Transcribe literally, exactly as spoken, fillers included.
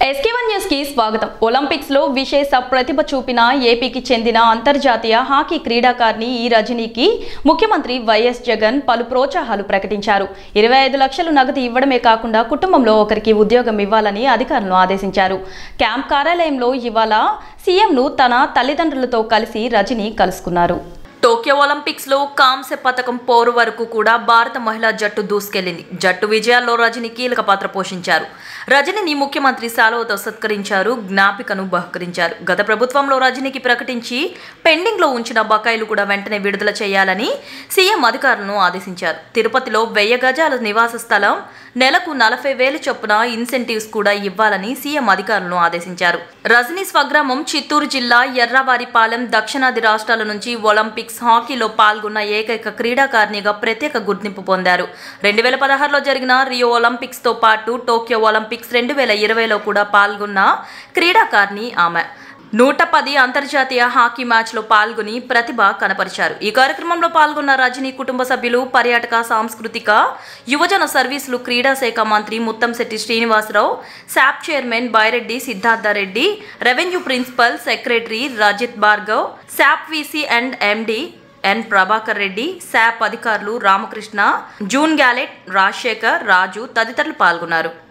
SK one news కి స్వాగతం. Olympics లో విశేష ప్రతిభ చూపిన ఏపీకి చెందిన అంతర్జాతీయ హాకీ క్రీడాకారిణి ఈ రజనీకి ముఖ్యమంత్రి వైఎస్ జగన్ పలు ప్రోత్సాహాలు ప్రకటించారు. ఇరవై ఐదు లక్షలు నగదు ఇవ్వడమే కాకుండా కుటుంబంలో ఒకరికి ఉద్యోగం ఇవ్వాలని అధికారులను ఆదేశించారు. క్యాంప్ కార్యాలయంలో ఇవాళ సీఎంను తన తల్లిదండ్రులతో కలిసి రజనీ కలుసుకున్నారు. టోక్యో ఒలింపిక్స్ లో కాంస్య పథకం పోరు వరకు కూడా భారత మహిళా జట్టు దూసుకెళ్లింది. జట్టు విజయాల్లో రజనీ కీలక పాత్ర పోషించారు. రజనీని ముఖ్యమంత్రి సాలువతో సత్కరించారు, జ్ఞాపికను బహుకరించారు. గత ప్రభుత్వంలో రజనీకి ప్రకటించి పెండింగ్ లో ఉంచిన బకాయిలు కూడా వెంటనే విడుదల చేయాలని సీఎం అధికారులను ఆదేశించారు. తిరుపతిలో వెయ్యి గజాల నివాస స్థలం, నెలకు నలభై వేలు చొప్పున ఇన్సెంటివ్స్ కూడా ఇవ్వాలని సీఎం అధికారులను ఆదేశించారు. రజనీ స్వగ్రామం చిత్తూరు జిల్లా ఎర్రవారిపాలెం దక్షిణాది రాష్ట్రాల నుంచి ఒలింపిక్స్ హాకీలో పాల్గొన్న ఏకైక క్రీడాకారిణిగా ప్రత్యేక గుర్తింపు పొందారు. రెండు వేల పదహారులో జరిగిన రియో ఒలింపిక్స్ తో పాటు టోక్యో ఒలింపిక్స్ రెండు వేల ఇరవైలో కూడా పాల్గొన్న క్రీడాకారిణి ఆమె. నూట పది అంతర్జాతీయ హాకీ మ్యాచ్లో పాల్గొని ప్రతిభ కనపరిచారు. ఈ కార్యక్రమంలో పాల్గొన్న రజనీ కుటుంబ సభ్యులు, పర్యాటక, సాంస్కృతిక, యువజన సర్వీసులు, క్రీడా శాఖ మంత్రి Muthamsetti Srinivasarao, SAAP chairman Byreddy Siddharthreddy, revenue principal secretary Rajat Bhargav, SAAP VC and MD N Prabhakar Reddy, SAAP అధికారులు రామకృష్ణ, జూన్ గ్యాలెట్, రాజశేఖర్, రాజు తదితరులు పాల్గొన్నారు.